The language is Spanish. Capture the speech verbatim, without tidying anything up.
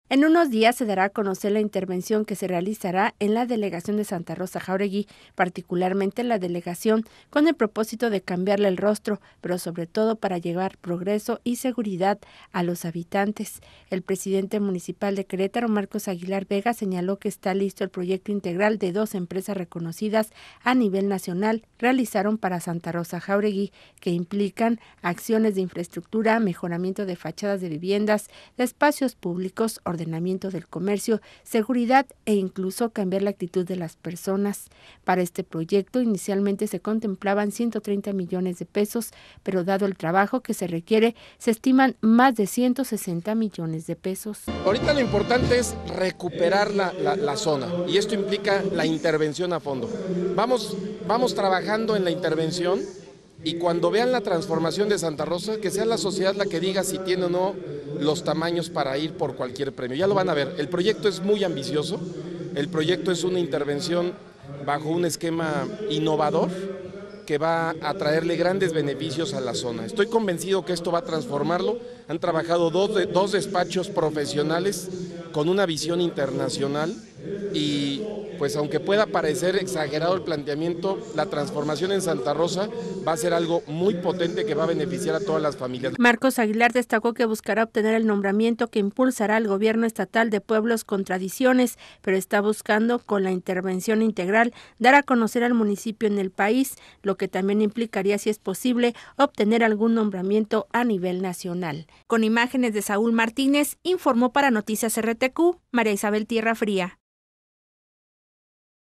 En unos días se dará a conocer la intervención que se realizará en la delegación de Santa Rosa Jáuregui, particularmente en la delegación, con el propósito de cambiarle el rostro, pero sobre todo para llevar progreso y seguridad a los habitantes. El presidente municipal de Querétaro, Marcos Aguilar Vega, señaló que está listo el proyecto integral de dos empresas reconocidas a nivel nacional realizaron para Santa Rosa Jáuregui, que implican acciones de infraestructura, mejoramiento de fachadas de viviendas, de espacios públicos, ordenamiento del comercio, seguridad e incluso cambiar la actitud de las personas. Para este proyecto inicialmente se contemplaban ciento treinta millones de pesos, pero dado el trabajo que se requiere, se estiman más de ciento sesenta millones de pesos. Ahorita lo importante es recuperar la, la, la zona y esto implica la intervención a fondo. Vamos, vamos trabajando en la intervención y cuando vean la transformación de Santa Rosa, que sea la sociedad la que diga si tiene o no los tamaños para ir por cualquier premio. Ya lo van a ver, el proyecto es muy ambicioso, el proyecto es una intervención bajo un esquema innovador que va a traerle grandes beneficios a la zona. Estoy convencido que esto va a transformarlo. Han trabajado dos, de, dos despachos profesionales con una visión internacional y pues aunque pueda parecer exagerado el planteamiento, la transformación en Santa Rosa va a ser algo muy potente que va a beneficiar a todas las familias. Marcos Aguilar destacó que buscará obtener el nombramiento que impulsará al gobierno estatal de pueblos con tradiciones, pero está buscando, con la intervención integral, dar a conocer al municipio en el país, lo que también implicaría, si es posible, obtener algún nombramiento a nivel nacional. Con imágenes de Saúl Martínez, informó para Noticias R T Q, María Isabel Tierra Fría.